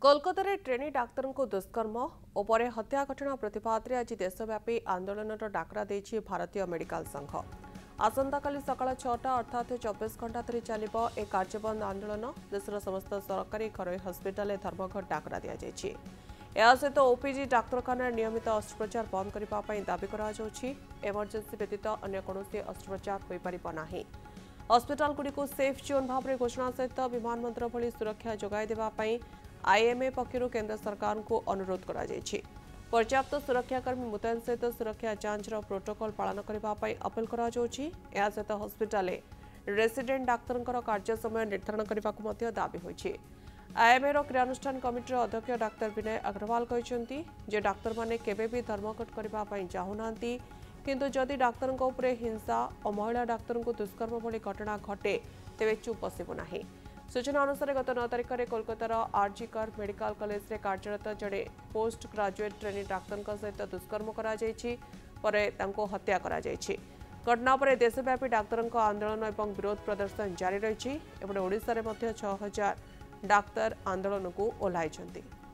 Kolkata trainee doctor को दुष्कर्म और हत्या घटना प्रतिवाद में आज देशव्यापी आंदोलन डाकरा देछि भारतीय मेडिकल संघ। आसंता काली सकाळ 6टा अर्थात 24 घंटा धरी चलिबो ए कार्यबंद आंदोलन। देशर समस्त सरकारी घरोई हस्पिटाल धर्मघट डाकरा दिया जायछि। या सहित ओपीजी डाक्तरखाना नियमित अस्त्रोपचार बंद करने दाबी एमरजेंसी व्यतीत अन्य कौनसी अस्त्रोपचार हो पारिब नाही। हस्पिटालगुड़िक सेफ जोन भाव में घोषणा सहित विमान बंदर भली सुरक्षा जोगाई देबा पई आईएमए पक्षर केंद्र सरकार को अनुरोध करा जायछि। पर्याप्त सुरक्षाकर्मी मुतयन सहित सुरक्षा जांच प्रोटोकॉल पालन करने अपील करा जायछि। या सहित हस्पिटाल रेसिडेंट डाक्तर कार्य समय निर्धारण करने दाबी होइछि। आईएमए क्रियानुष्ठान कमिटीर अध्यक्ष डाक्तर विनय अग्रवाल कहते जे डाक्तर माने केबे भी धर्मघट करने चाहूनांती, किंतु जदि डाक्तर हिंसा और महिला डाक्तर को दुष्कर्म भली घटना घटे तेबे चुप बसिबो नाही। सूचना अनुसार गत 9 तारिख में कोलकातार आरजीकर मेडिकल कॉलेज में कार्यरत जड़े पोस्ट ग्रेजुएट ट्रेनी डाक्तर सहित दुष्कर्म कर हत्या कर घटना पर देशव्यापी डाक्तर आंदोलन और विरोध प्रदर्शन जारी रही। ओडिशा में 6000 डाक्तर आंदोलन को ओह्लाइछन्ति।